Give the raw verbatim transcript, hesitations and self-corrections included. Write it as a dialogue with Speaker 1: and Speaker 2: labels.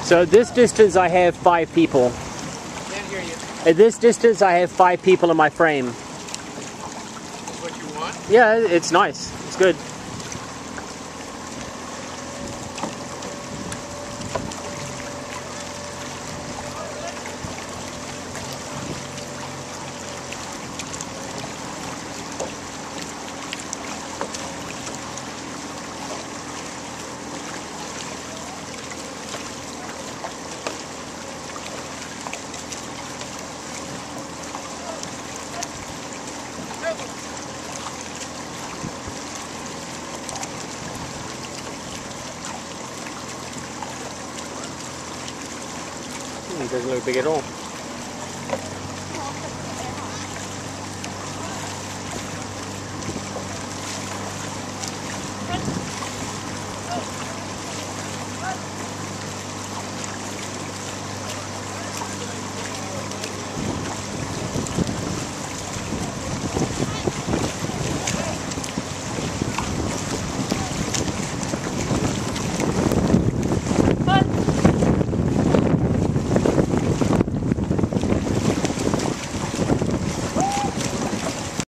Speaker 1: So at this distance I have five people.
Speaker 2: Can't hear you.
Speaker 1: At this distance I have five people in my frame.
Speaker 2: That's what you want?
Speaker 1: Yeah, it's nice. It's good. It doesn't look big at all.